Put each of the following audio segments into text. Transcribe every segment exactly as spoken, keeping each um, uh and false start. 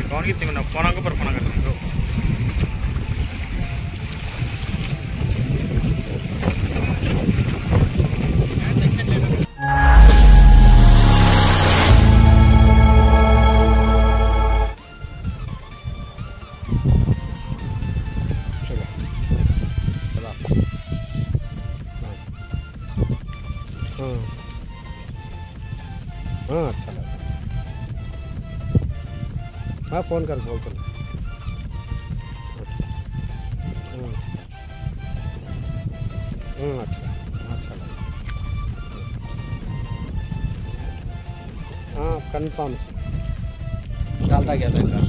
कौन कितने को ना फोन को पर फोन करते हैं हाँ अच्छा लगा। हाँ फ़ोन कर बोल कर अच्छा अच्छा लगा। हाँ कंफर्म डालता गया था।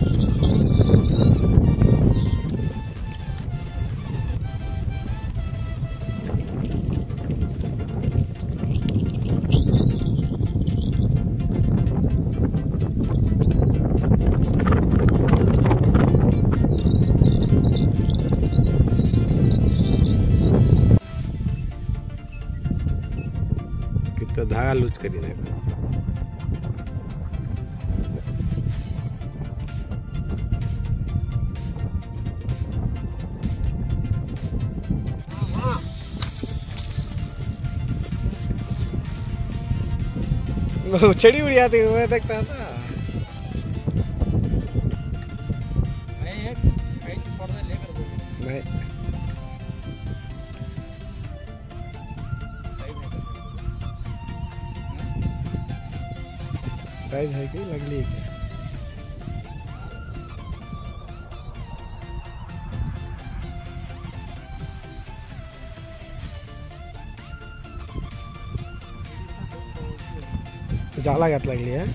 कितना धागा लूज करी देखो। छड़ी उड़ी आती मैं देखता था। नहीं साइज है कि लगली है क्या? जाला घात लागली है।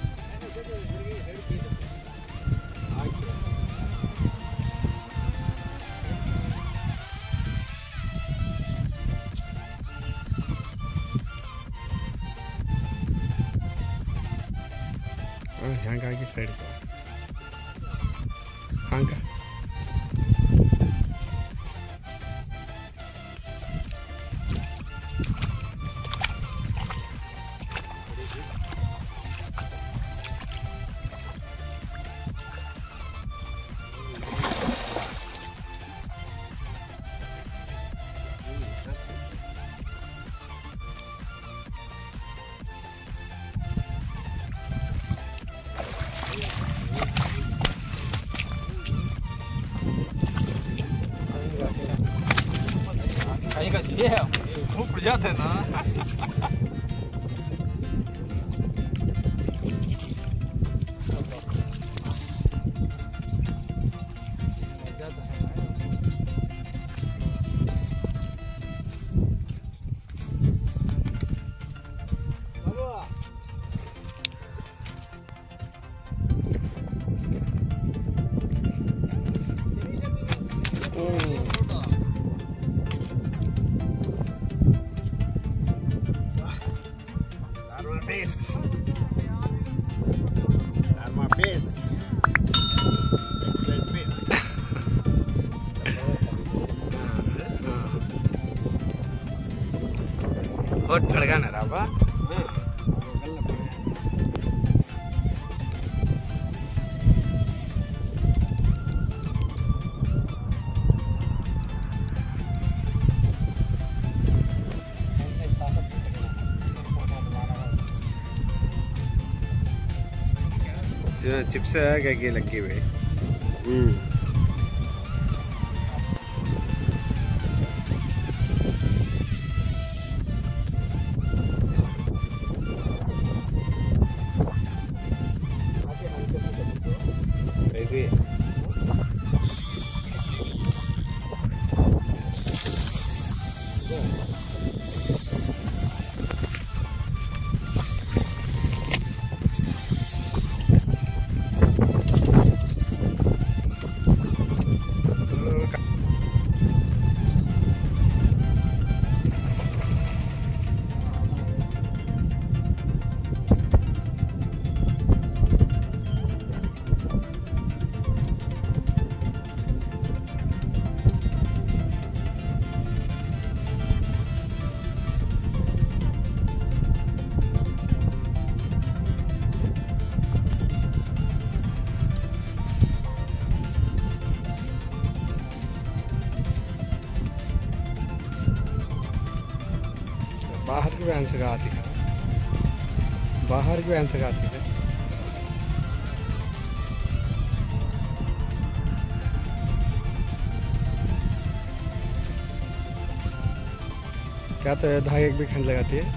हाँ का की साइड का हाँ का कहीं का चाहिए वो पड़ जाते हैं ना। बहुत फड़गा ना राबा। चिप्स है क्या लगी हुई। बाहर की वैन से गाती है, बाहर की वैन से गाती है। क्या तो धागे भी खंड लगाती है।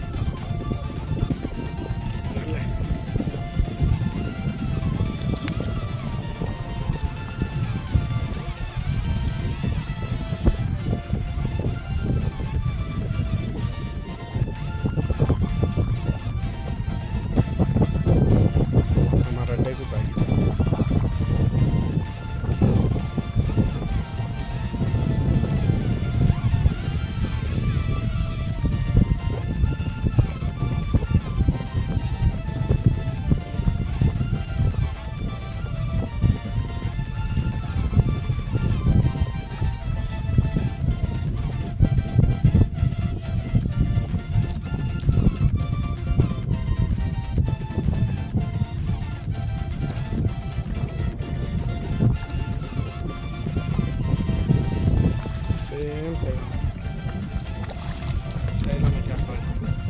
हमारा अड्डे को चाहिए। सेम सेम सेम में क्या फर्क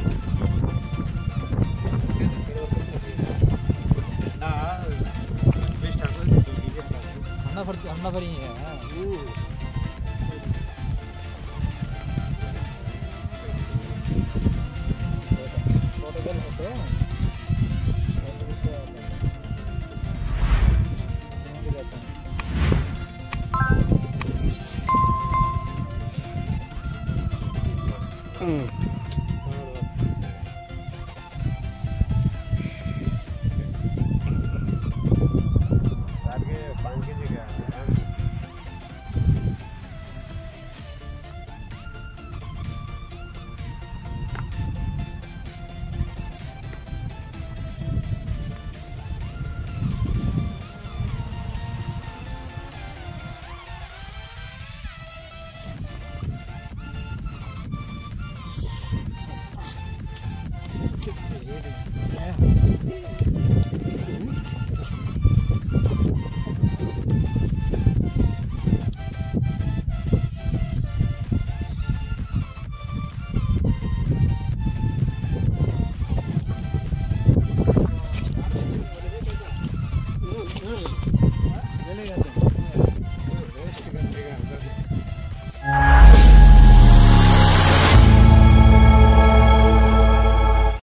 ना बेस्ट आकर दो दीजिए अन्ना पर अन्ना पर ही है वो तो गल होते हैं ऐसे कुछ तो हम्म